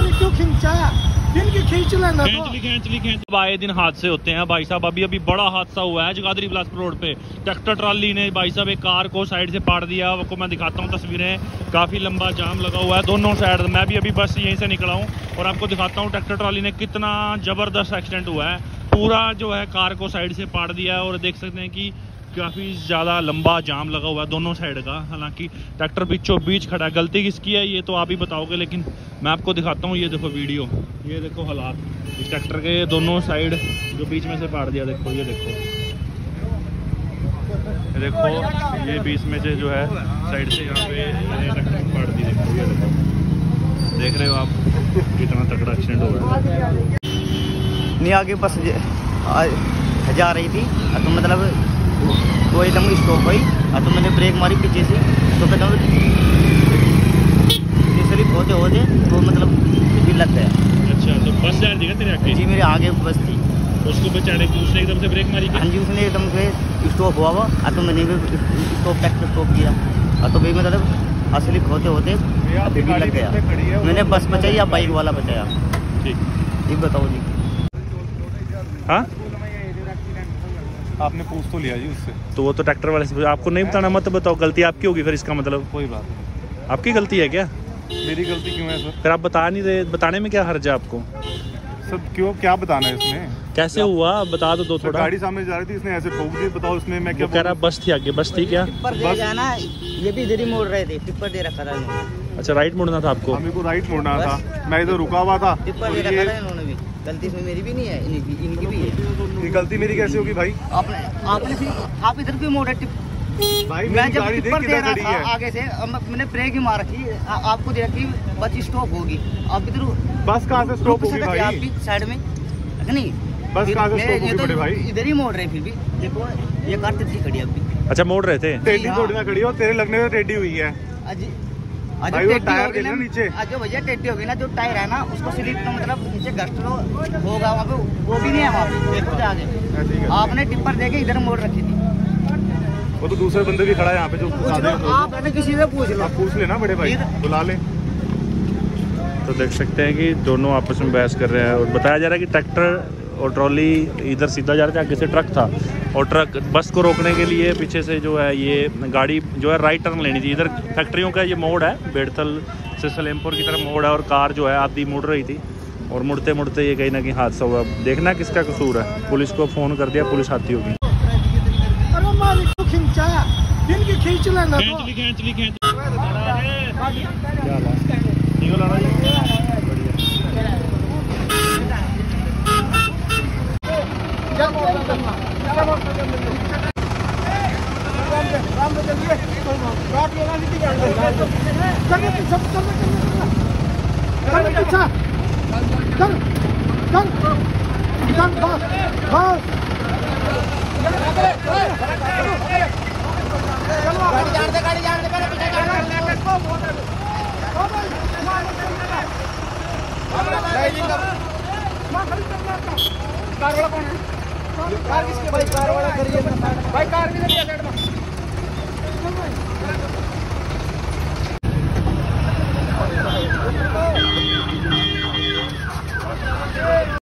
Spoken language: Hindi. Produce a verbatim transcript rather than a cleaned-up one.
क्यों खींचा इनकी खींच लेना खींच ली खींच ली खींच। आए दिन हादसे होते हैं भाई साहब। अभी अभी बड़ा हादसा हुआ है जगाधरी बिलासपुर रोड पे। ट्रैक्टर ट्राली ने भाई साहब एक कार को साइड से पाड़ दिया। आपको मैं दिखाता हूँ तस्वीरें, काफी लंबा जाम लगा हुआ है दोनों साइड। मैं भी अभी बस यहीं से निकला हूँ और आपको दिखाता हूँ ट्रैक्टर ट्राली ने कितना जबरदस्त एक्सीडेंट हुआ है। पूरा जो है कार को साइड से पाड़ दिया है और देख सकते हैं कि काफ़ी ज़्यादा लंबा जाम लगा हुआ है दोनों साइड का। हालांकि ट्रैक्टर बीचों बीच खड़ा है। गलती किसकी है ये तो आप ही बताओगे, लेकिन मैं आपको दिखाता हूँ। ये देखो वीडियो, ये देखो हालात इस ट्रैक्टर के दोनों साइड जो बीच में से पाड़ दिया। देखो ये देखो ये देखो ये बीच में से जो है साइड से यहाँ पे ट्रैक्टर पाड़ दी। देखो ये देखो, देख रहे हो आप कितना तगड़ा एक्सीडेंट हुआ है। नहीं आगे बस जा रही थी तो मतलब वो एकदम स्टॉप हुई तो मैंने ब्रेक मारी पीछे से तो एकदम स्लिप होते होते वो मतलब भी लग गया। अच्छा, तो बस जा रही है तेरे आगे? जी मेरे आगे बस थी। उसको बचाने की उसने एकदम से ब्रेक मारी? हाँ जी, उसने एकदम से स्टॉप हुआ हुआ तो मैंने भी स्टॉप ट्रैक्टर स्टॉप किया तो भी मतलब स्लिप होते होते अभी भी लग गया। मैंने बस बचाई या बाइक वाला बचाया? ठीक ठीक बताओ जी। हाँ आपने पूछ तो लिया जी उससे। तो वो तो ट्रैक्टर वाले से आपको नहीं बताना, मत बताओ। गलती आपकी होगी फिर, इसका मतलब कोई बात नहीं। आपकी गलती है क्या? मेरी गलती क्यों है सर? फिर आप बता नहीं रहे, बताने में क्या हर्ज है आपको? सर क्यों, क्या बताना है इसमें? कैसे हुआ बता दो, दो थोड़ा। गाड़ी सामने जा रही थी, इसने ऐसे ठोक दी। बताओ इसमें मैं क्या कह रहा? बस थी आगे, बस थी क्या? टिप्पर दे जाना, ये भी इधर ही मोड़ रहे थे, टिप्पर दे रखा था इन्होंने। अच्छा, राइट मुड़ना था आपको? हमें को राइट मुड़ना था, मैं इधर रुका हुआ था। टिप्पर दे रखा था इन्होंने भी। गलती इसमें मेरी भी नहीं है, इनकी इनकी भी है। ये गलती मेरी कैसे होगी भाई? आपने आपने फिर आप इधर क्यों मोड़े? भाई मैं जब गाड़ी टिप्पर देख दे किधर रहा खड़ी था है। आगे से, अब मैंने ब्रेक ही मार रखी, आपको दे रखी बस स्टॉप होगी। आप इधर बस कहाँ से स्टॉप होगी भाई? आप भी साइड में नहीं, बस कहाँ से स्टॉप होगी बड़े भाई? इधर ही मोड़ रहे फिर भी। देखो ये कार टेढ़ी खड़ी है अभी। अच्छा, मोड़ रहे थे? टेढ़ी थोड़ी ना खड़ी है, और तेरे लगने में टेढ़ी हुई है भाई। वो टायर देख ना नीचे। जो भैया टेढ़ी होगी ना, जो टायर है ना उसको स्लिप का मतलब नीचे गस्ट होगा वहाँ पे, वो भी नहीं है वहाँ पे। देखो आगे आपने टिप्पर देके इधर मोड़ रखी थी। वो तो दूसरे बंदे भी खड़ा है यहाँ पे जो आप किसी से पूछ लो, पूछ लेना बड़े भाई, बुला ले। तो देख सकते हैं कि दोनों आपस में बहस कर रहे हैं और बताया जा रहा है कि ट्रैक्टर और ट्रॉली इधर सीधा जा रहा था, आगे से ट्रक था और ट्रक बस को रोकने के लिए पीछे से जो है ये गाड़ी जो है राइट टर्न लेनी थी। इधर फैक्ट्रियों का ये मोड़ है, बेड़थल से सलेमपुर की तरफ मोड़ है और कार जो है आधी मुड़ रही थी और मुड़ते मुड़ते ये कहीं ना कहीं हादसा हुआ। देखना किसका कसूर है। पुलिस को फ़ोन कर दिया, पुलिस आती होगी। इनकी खींच लेना खींच ली खींच ली खींच गाड़ी जान दे, गाड़ी जान दे, पीछे कार वाला कौन है? कार किसके भाई? कार वाला करिए भाई, कार भी नहीं है।